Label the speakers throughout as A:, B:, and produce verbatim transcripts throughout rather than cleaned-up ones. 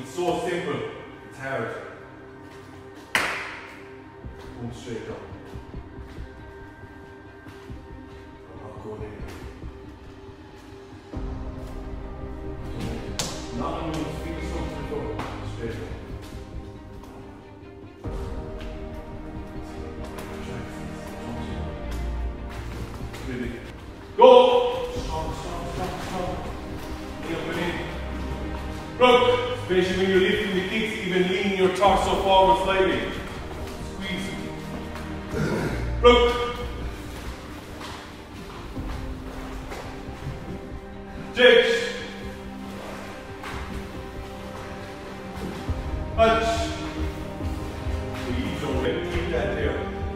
A: It's so simple, it's hard. Boom, straight up. I'm not going in. Not on your feet or something, go straight up. Really. Go! Strong, strong, strong, strong. Knee up and in. Rook, especially when you're lifting the kicks, even leaning your torso forward slightly. Squeeze. Rook. Jakes. Punch. Please don't keep that there.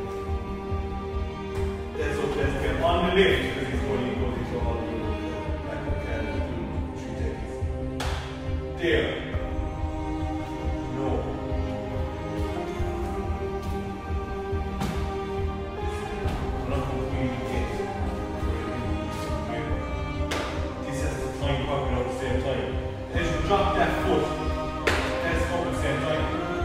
A: That's okay, that's okay. On the lift, because he's going to go into all the back of the can do three takes. There. No. I'm not going to be the kids. This has to time popping up at the same time. As you drop that foot, that's up at the same time.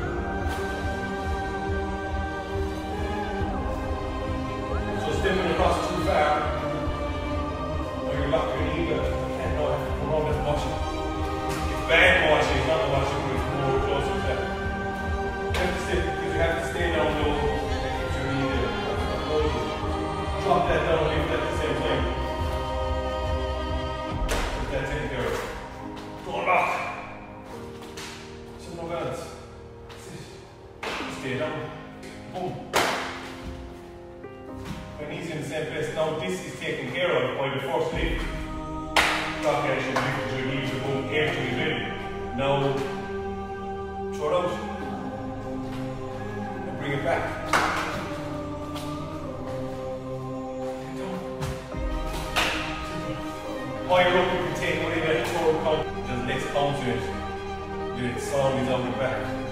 A: Stepping across too far, or you're locking your knee, but you can't know how to come on and watch it. It's bad watching, it's not watching, but it's more close to that. You have to sit, because you have to stay down low and keep your knee there. Drop that down, lift that at the same time. Put that in there. Don't lock. Sit no balance. Sit. Stay down. Boom. When he's in the same place, now this is taken care of by the first lift. Rock action, lift your knees, your boom, everything is ready. Now, throw it out. And bring it back. Get down. Higher up, you can take whatever that throw count. Just next pound to it. Get it, sound is out the back.